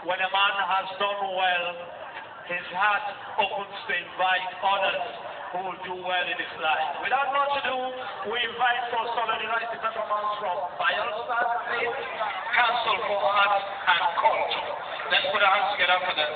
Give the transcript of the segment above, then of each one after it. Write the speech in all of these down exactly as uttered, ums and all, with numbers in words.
when a man has done well, his heart opens to invite others who will do well in his life. Without much ado, we invite for solidarity the performance from Bayelsa State Council for Arts and Culture. Let's put our hands together for them.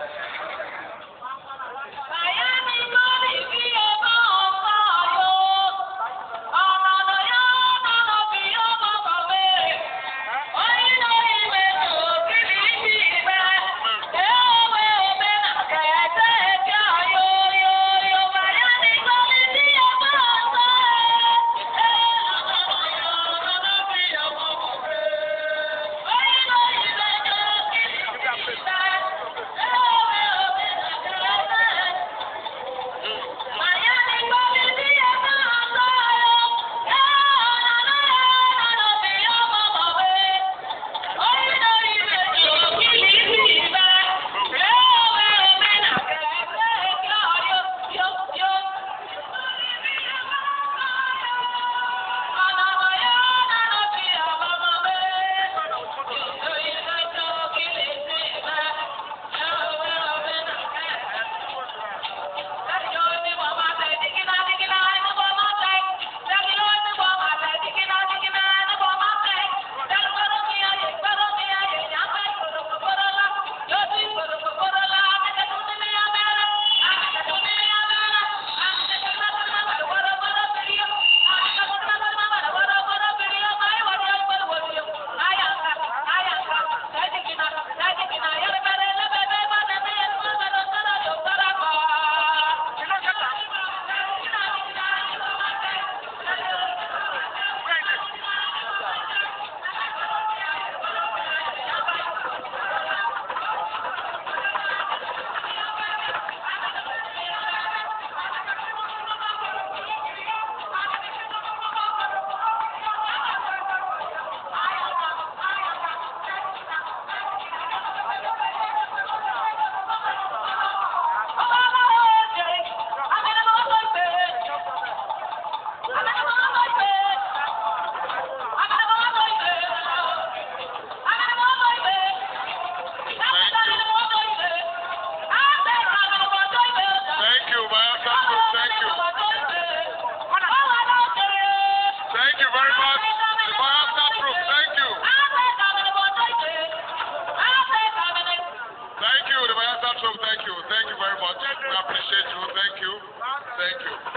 Thank you. Thank you very much. We appreciate you. Thank you. Thank you.